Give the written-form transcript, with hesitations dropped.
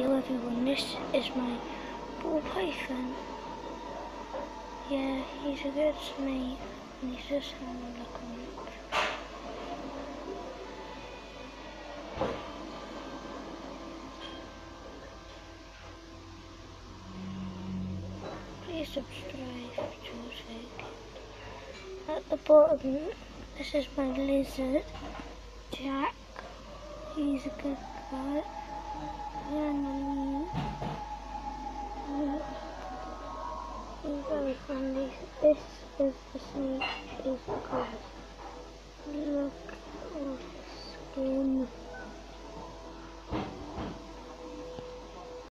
Hello everyone, this is my ball python. Yeah, he's a good snake and he's just having a look on it. Please subscribe to take it. At the bottom, this is my lizard, Jack. He's a good guy. He's very friendly. This is the snake, is the grass. Look at all the skin.